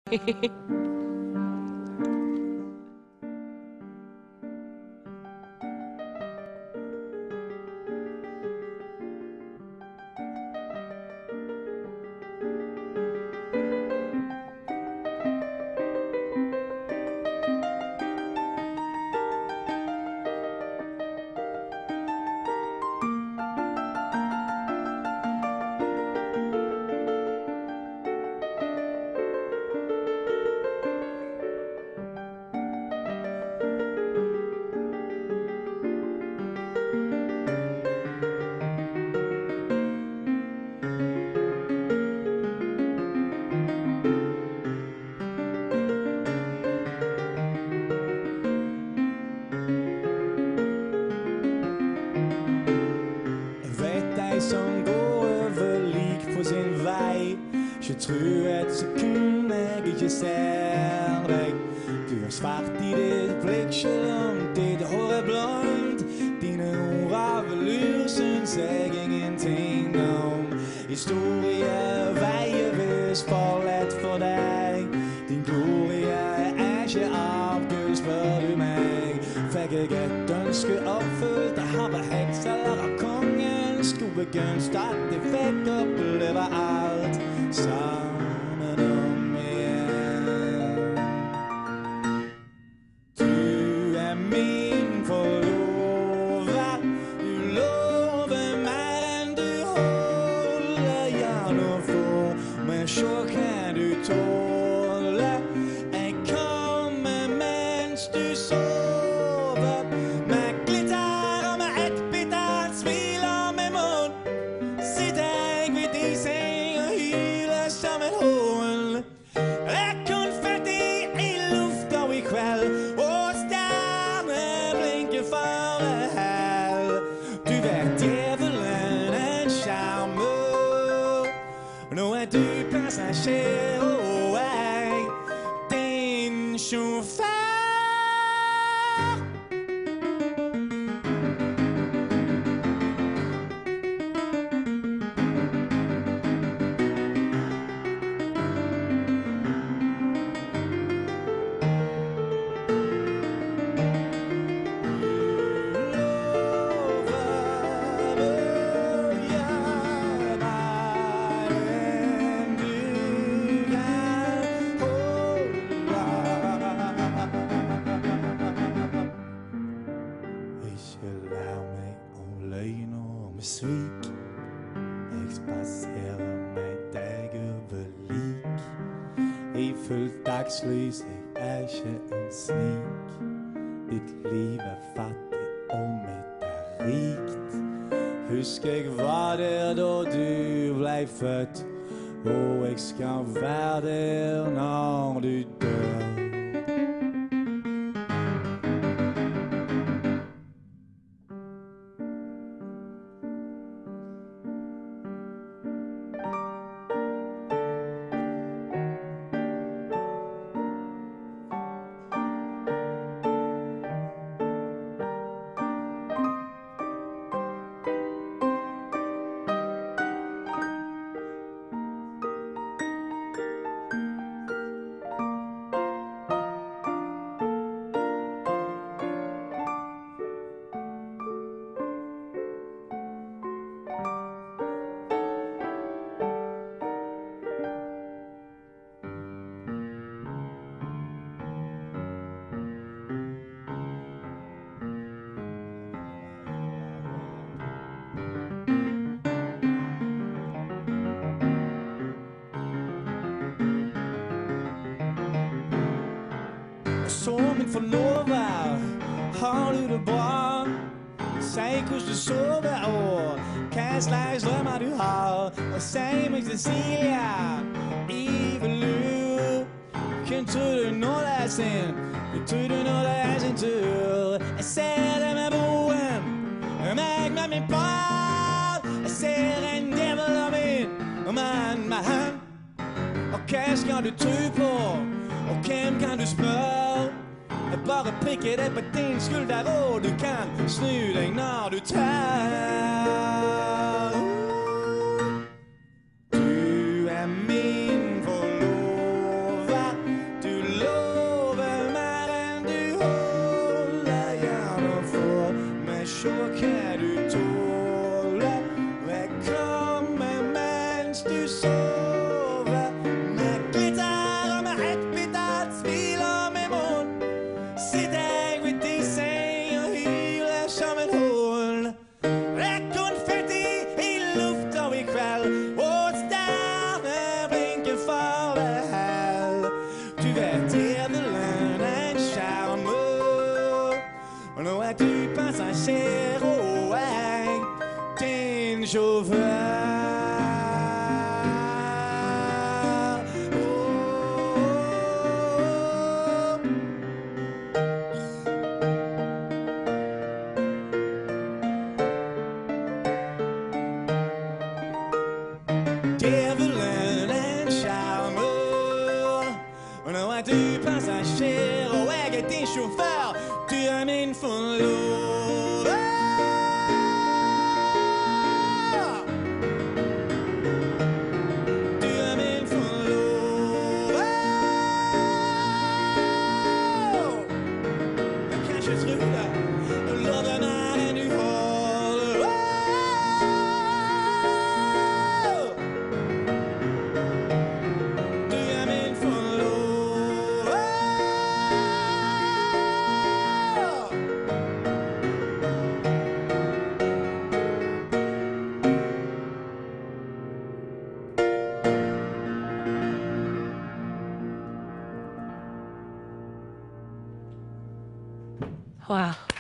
Som går over lik på sin vei. Ikke tro et sekund jeg ikke ser deg. Du er svart i ditt blikk, selv om ditt hår er blondt. Dine ord av lur syns jeg ingenting om. Historie veier visst for lett for deg. Din glorie er ikke av Gud, spør du meg. Fikk jeg et ønske oppfylt av haveheks eller av kongen? Skulle gunst at jeg fikk oppleve alt sammen om igjen. Du er min forlover. Du lover mer enn du holder. Ja, nå får men så kan du tåle. Jeg kommer mens du sover, med glitter og med et bittert smil. Nå er du passasjer, og jeg din sjåfør. Med svik. Jeg spaserer med deg over lik. I fullt dagslys, jeg er ikke en snik. Ditt liv er fattig og mitt er rikt. Husk jeg var der da du ble født, og jeg skal være der når du dør. Så min forlover, har du det bra? Si hvordan du sover og hva slags drømmer du har. Og si meg Cecilia, Ivelur, hvem tror du når det er sin? Hvem tror du når det er sin tur? Jeg ser det med broen, meg med min par. Jeg ser en djevel av min, og mann med ham. Og hva skal du tro på? Og hvem kan du spørre? Jeg bare prikker deg på din skulder, og du kan snu deg når du tør. Du er min forlover. Nou er du passasjer, og jeg er din sjåfør. Du er min forlover. Du er min forlover. Jeg kan ikke tro det. Loven er den du holder. Du er min forlover. Wow.